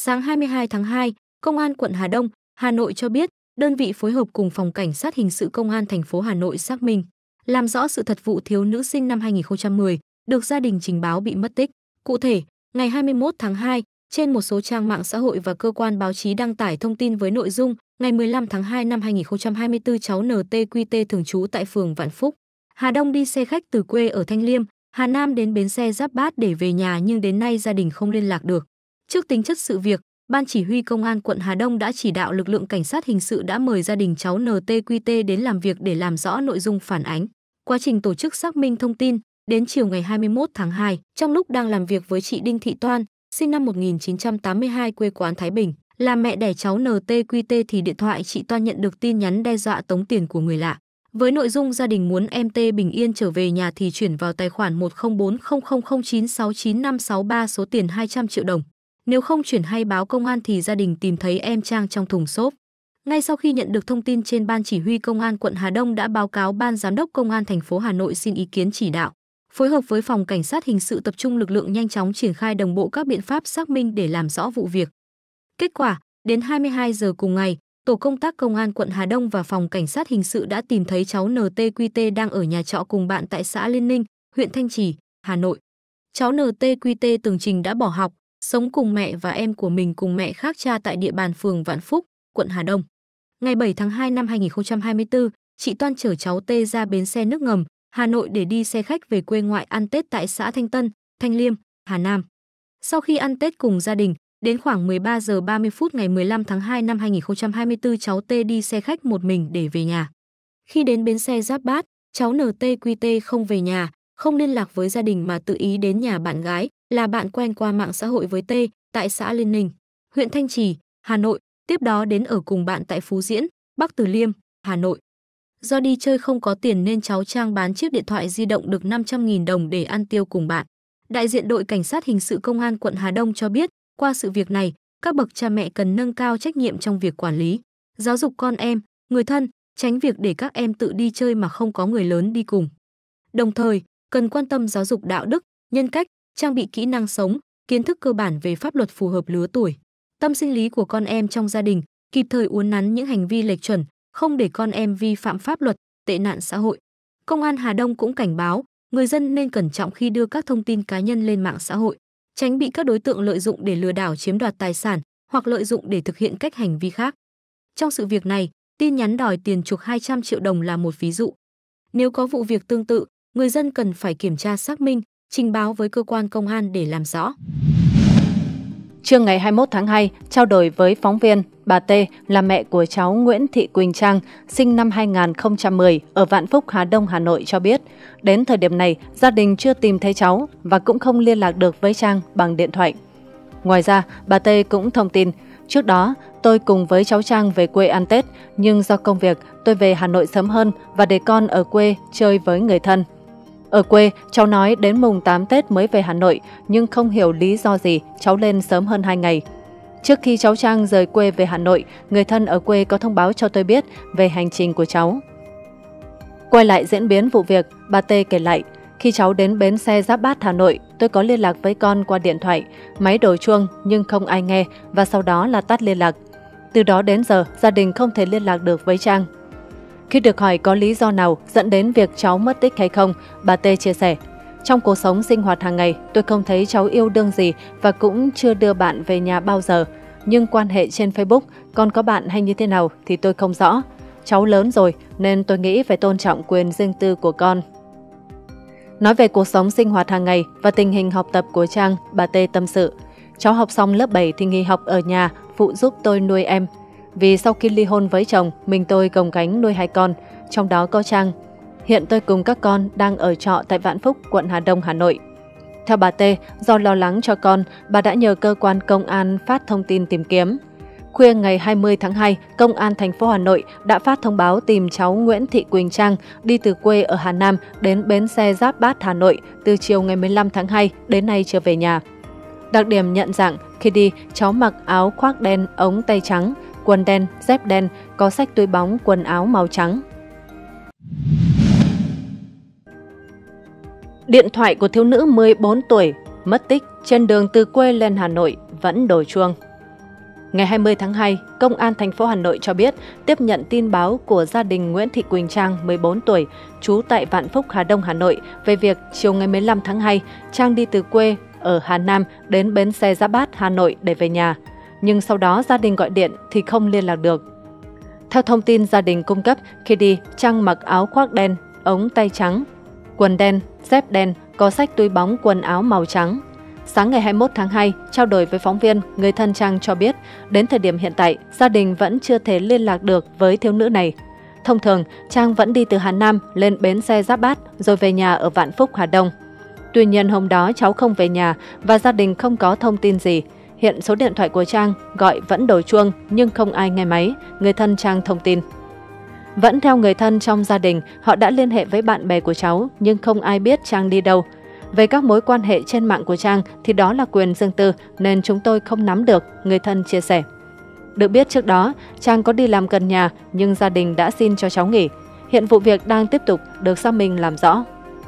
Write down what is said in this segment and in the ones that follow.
Sáng 22 tháng 2, Công an quận Hà Đông, Hà Nội cho biết, đơn vị phối hợp cùng Phòng Cảnh sát Hình sự Công an thành phố Hà Nội xác minh, làm rõ sự thật vụ thiếu nữ sinh năm 2010 được gia đình trình báo bị mất tích. Cụ thể, ngày 21 tháng 2, trên một số trang mạng xã hội và cơ quan báo chí đăng tải thông tin với nội dung ngày 15 tháng 2 năm 2024 cháu NTQT thường trú tại phường Vạn Phúc, Hà Đông đi xe khách từ quê ở Thanh Liêm, Hà Nam đến bến xe Giáp Bát để về nhà nhưng đến nay gia đình không liên lạc được. Trước tính chất sự việc, Ban Chỉ huy Công an quận Hà Đông đã chỉ đạo lực lượng cảnh sát hình sự đã mời gia đình cháu NTQT đến làm việc để làm rõ nội dung phản ánh. Quá trình tổ chức xác minh thông tin, đến chiều ngày 21 tháng 2, trong lúc đang làm việc với chị Đinh Thị Toan, sinh năm 1982 quê quán Thái Bình, là mẹ đẻ cháu NTQT thì điện thoại chị Toan nhận được tin nhắn đe dọa tống tiền của người lạ. Với nội dung gia đình muốn em T bình yên trở về nhà thì chuyển vào tài khoản 104009695563 số tiền 200 triệu đồng. Nếu không chuyển hay báo công an thì gia đình tìm thấy em Trang trong thùng xốp. Ngay sau khi nhận được thông tin trên, Ban Chỉ huy Công an quận Hà Đông đã báo cáo Ban Giám đốc Công an thành phố Hà Nội xin ý kiến chỉ đạo, phối hợp với Phòng Cảnh sát Hình sự tập trung lực lượng nhanh chóng triển khai đồng bộ các biện pháp xác minh để làm rõ vụ việc. Kết quả, đến 22 giờ cùng ngày, tổ công tác Công an quận Hà Đông và Phòng Cảnh sát Hình sự đã tìm thấy cháu NTQT đang ở nhà trọ cùng bạn tại xã Liên Ninh, huyện Thanh Trì, Hà Nội. Cháu NTQT tường trình đã bỏ học, sống cùng mẹ và em của mình cùng mẹ khác cha tại địa bàn phường Vạn Phúc, quận Hà Đông. Ngày 7 tháng 2 năm 2024, chị Toan chở cháu T ra bến xe nước ngầm, Hà Nội để đi xe khách về quê ngoại ăn Tết tại xã Thanh Tân, Thanh Liêm, Hà Nam. Sau khi ăn Tết cùng gia đình, đến khoảng 13 giờ 30 phút ngày 15 tháng 2 năm 2024 cháu T đi xe khách một mình để về nhà. Khi đến bến xe Giáp Bát, cháu NTQT không về nhà, không liên lạc với gia đình mà tự ý đến nhà bạn gái, là bạn quen qua mạng xã hội với T, tại xã Liên Ninh, huyện Thanh Trì, Hà Nội, tiếp đó đến ở cùng bạn tại Phú Diễn, Bắc Từ Liêm, Hà Nội. Do đi chơi không có tiền nên cháu Trang bán chiếc điện thoại di động được 500.000 đồng để ăn tiêu cùng bạn. Đại diện đội Cảnh sát Hình sự Công an quận Hà Đông cho biết, qua sự việc này, các bậc cha mẹ cần nâng cao trách nhiệm trong việc quản lý, giáo dục con em, người thân, tránh việc để các em tự đi chơi mà không có người lớn đi cùng. Đồng thời, cần quan tâm giáo dục đạo đức, nhân cách, trang bị kỹ năng sống, kiến thức cơ bản về pháp luật phù hợp lứa tuổi, tâm sinh lý của con em trong gia đình, kịp thời uốn nắn những hành vi lệch chuẩn, không để con em vi phạm pháp luật, tệ nạn xã hội. Công an Hà Đông cũng cảnh báo, người dân nên cẩn trọng khi đưa các thông tin cá nhân lên mạng xã hội, tránh bị các đối tượng lợi dụng để lừa đảo chiếm đoạt tài sản hoặc lợi dụng để thực hiện các hành vi khác. Trong sự việc này, tin nhắn đòi tiền chuộc 200 triệu đồng là một ví dụ. Nếu có vụ việc tương tự, người dân cần phải kiểm tra xác minh, trình báo với cơ quan công an để làm rõ. Trưa ngày 21 tháng 2, trao đổi với phóng viên, bà T là mẹ của cháu Nguyễn Thị Quỳnh Trang, sinh năm 2010 ở Vạn Phúc, Hà Đông, Hà Nội cho biết, đến thời điểm này, gia đình chưa tìm thấy cháu và cũng không liên lạc được với Trang bằng điện thoại. Ngoài ra, bà T cũng thông tin, trước đó, tôi cùng với cháu Trang về quê ăn Tết, nhưng do công việc, tôi về Hà Nội sớm hơn và để con ở quê chơi với người thân. Ở quê, cháu nói đến mùng 8 Tết mới về Hà Nội, nhưng không hiểu lý do gì, cháu lên sớm hơn 2 ngày. Trước khi cháu Trang rời quê về Hà Nội, người thân ở quê có thông báo cho tôi biết về hành trình của cháu. Quay lại diễn biến vụ việc, bà T kể lại, khi cháu đến bến xe Giáp Bát, Hà Nội, tôi có liên lạc với con qua điện thoại, máy đổ chuông nhưng không ai nghe và sau đó là tắt liên lạc. Từ đó đến giờ, gia đình không thể liên lạc được với Trang. Khi được hỏi có lý do nào dẫn đến việc cháu mất tích hay không, bà T chia sẻ, trong cuộc sống sinh hoạt hàng ngày, tôi không thấy cháu yêu đương gì và cũng chưa đưa bạn về nhà bao giờ. Nhưng quan hệ trên Facebook, con có bạn hay như thế nào thì tôi không rõ. Cháu lớn rồi nên tôi nghĩ phải tôn trọng quyền riêng tư của con. Nói về cuộc sống sinh hoạt hàng ngày và tình hình học tập của Trang, bà T tâm sự, cháu học xong lớp 7 thì nghỉ học ở nhà, phụ giúp tôi nuôi em. Vì sau khi ly hôn với chồng, mình tôi gồng gánh nuôi 2 con, trong đó có Trang. Hiện tôi cùng các con đang ở trọ tại Vạn Phúc, quận Hà Đông, Hà Nội. Theo bà T, do lo lắng cho con, bà đã nhờ cơ quan công an phát thông tin tìm kiếm. Khuya ngày 20 tháng 2, Công an thành phố Hà Nội đã phát thông báo tìm cháu Nguyễn Thị Quỳnh Trang đi từ quê ở Hà Nam đến bến xe Giáp Bát, Hà Nội từ chiều ngày 15 tháng 2 đến nay chưa về nhà. Đặc điểm nhận dạng, khi đi, cháu mặc áo khoác đen, ống tay trắng, quần đen, dép đen, có xách túi bóng, quần áo màu trắng. Điện thoại của thiếu nữ 14 tuổi mất tích trên đường từ quê lên Hà Nội vẫn đổ chuông. Ngày 20 tháng 2, Công an thành phố Hà Nội cho biết tiếp nhận tin báo của gia đình Nguyễn Thị Quỳnh Trang, 14 tuổi, trú tại Vạn Phúc, Hà Đông, Hà Nội về việc chiều ngày 15 tháng 2, Trang đi từ quê ở Hà Nam đến bến xe Giáp Bát, Hà Nội để về nhà. Nhưng sau đó gia đình gọi điện thì không liên lạc được. Theo thông tin gia đình cung cấp, khi đi, Trang mặc áo khoác đen, ống tay trắng, quần đen, dép đen, có xách túi bóng quần áo màu trắng. Sáng ngày 21 tháng 2, trao đổi với phóng viên, người thân Trang cho biết, đến thời điểm hiện tại, gia đình vẫn chưa thể liên lạc được với thiếu nữ này. Thông thường, Trang vẫn đi từ Hà Nam lên bến xe Giáp Bát rồi về nhà ở Vạn Phúc, Hà Đông. Tuy nhiên hôm đó cháu không về nhà và gia đình không có thông tin gì. Hiện số điện thoại của Trang gọi vẫn đổ chuông nhưng không ai nghe máy, người thân Trang thông tin. Vẫn theo người thân trong gia đình, họ đã liên hệ với bạn bè của cháu nhưng không ai biết Trang đi đâu. Về các mối quan hệ trên mạng của Trang thì đó là quyền riêng tư nên chúng tôi không nắm được, người thân chia sẻ. Được biết trước đó, Trang có đi làm gần nhà nhưng gia đình đã xin cho cháu nghỉ. Hiện vụ việc đang tiếp tục được xác minh làm rõ.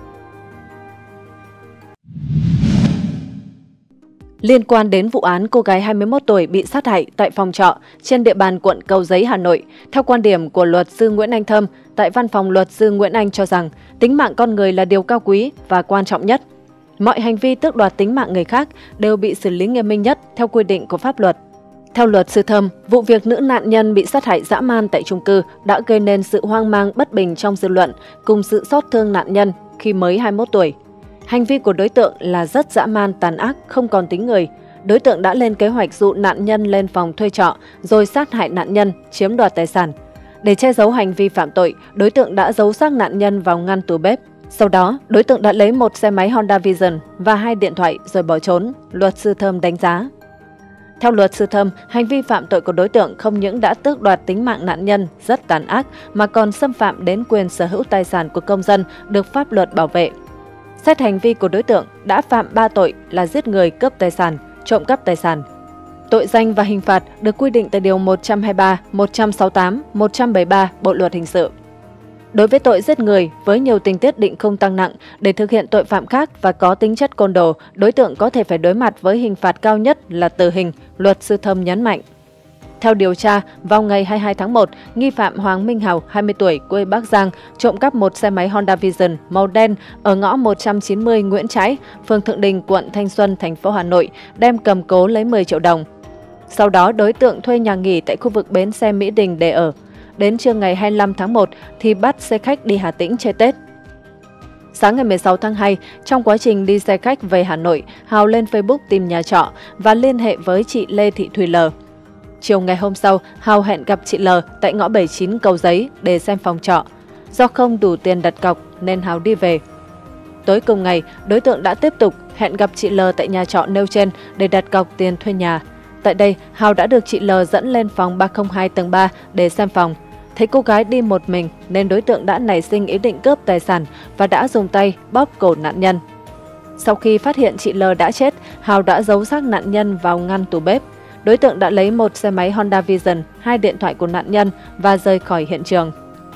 Liên quan đến vụ án cô gái 21 tuổi bị sát hại tại phòng trọ trên địa bàn quận Cầu Giấy, Hà Nội, theo quan điểm của luật sư Nguyễn Anh Thơm, tại văn phòng luật sư Nguyễn Anh cho rằng tính mạng con người là điều cao quý và quan trọng nhất. Mọi hành vi tước đoạt tính mạng người khác đều bị xử lý nghiêm minh nhất theo quy định của pháp luật. Theo luật sư Thơm, vụ việc nữ nạn nhân bị sát hại dã man tại chung cư đã gây nên sự hoang mang bất bình trong dư luận cùng sự xót thương nạn nhân khi mới 21 tuổi. Hành vi của đối tượng là rất dã man, tàn ác, không còn tính người. Đối tượng đã lên kế hoạch dụ nạn nhân lên phòng thuê trọ rồi sát hại nạn nhân, chiếm đoạt tài sản. Để che giấu hành vi phạm tội, đối tượng đã giấu xác nạn nhân vào ngăn tủ bếp. Sau đó, đối tượng đã lấy một xe máy Honda Vision và 2 điện thoại rồi bỏ trốn, luật sư Thơm đánh giá. Theo luật sư Thơm, hành vi phạm tội của đối tượng không những đã tước đoạt tính mạng nạn nhân rất tàn ác mà còn xâm phạm đến quyền sở hữu tài sản của công dân được pháp luật bảo vệ. Xét hành vi của đối tượng đã phạm 3 tội là giết người, cướp tài sản, trộm cắp tài sản. Tội danh và hình phạt được quy định tại Điều 123, 168, 173 Bộ Luật Hình sự. Đối với tội giết người với nhiều tình tiết định khung tăng nặng để thực hiện tội phạm khác và có tính chất côn đồ, đối tượng có thể phải đối mặt với hình phạt cao nhất là tử hình, luật sư Thơm nhấn mạnh. Theo điều tra, vào ngày 22 tháng 1, nghi phạm Hoàng Minh Hào, 20 tuổi, quê Bắc Giang, trộm cắp một xe máy Honda Vision màu đen ở ngõ 190 Nguyễn Trãi, phường Thượng Đình, quận Thanh Xuân, thành phố Hà Nội, đem cầm cố lấy 10 triệu đồng. Sau đó, đối tượng thuê nhà nghỉ tại khu vực bến xe Mỹ Đình để ở. Đến trưa ngày 25 tháng 1 thì bắt xe khách đi Hà Tĩnh chơi Tết. Sáng ngày 16 tháng 2, trong quá trình đi xe khách về Hà Nội, Hào lên Facebook tìm nhà trọ và liên hệ với chị Lê Thị Thùy L. Chiều ngày hôm sau, Hào hẹn gặp chị L tại ngõ 79 Cầu Giấy để xem phòng trọ. Do không đủ tiền đặt cọc nên Hào đi về. Tối cùng ngày, đối tượng đã tiếp tục hẹn gặp chị L tại nhà trọ nêu trên để đặt cọc tiền thuê nhà. Tại đây, Hào đã được chị L dẫn lên phòng 302 tầng 3 để xem phòng. Thấy cô gái đi một mình nên đối tượng đã nảy sinh ý định cướp tài sản và đã dùng tay bóp cổ nạn nhân. Sau khi phát hiện chị L đã chết, Hào đã giấu xác nạn nhân vào ngăn tủ bếp. Đối tượng đã lấy một xe máy Honda Vision, 2 điện thoại của nạn nhân và rời khỏi hiện trường.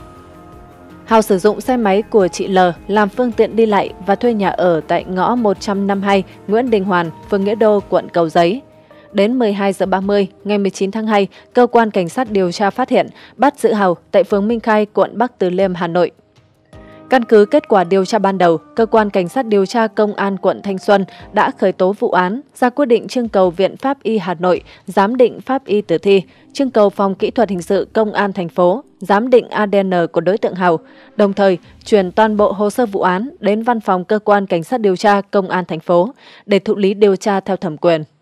Hào sử dụng xe máy của chị L làm phương tiện đi lại và thuê nhà ở tại ngõ 152 Nguyễn Đình Hoàn, phường Nghĩa Đô, quận Cầu Giấy. Đến 12 giờ 30 ngày 19 tháng 2, cơ quan cảnh sát điều tra phát hiện bắt giữ Hào tại phường Minh Khai, quận Bắc Từ Liêm, Hà Nội. Căn cứ kết quả điều tra ban đầu, cơ quan cảnh sát điều tra công an quận Thanh Xuân đã khởi tố vụ án, ra quyết định trưng cầu Viện Pháp y Hà Nội giám định pháp y tử thi, trưng cầu Phòng Kỹ thuật Hình sự Công an thành phố giám định ADN của đối tượng Hào, đồng thời chuyển toàn bộ hồ sơ vụ án đến văn phòng cơ quan cảnh sát điều tra Công an thành phố để thụ lý điều tra theo thẩm quyền.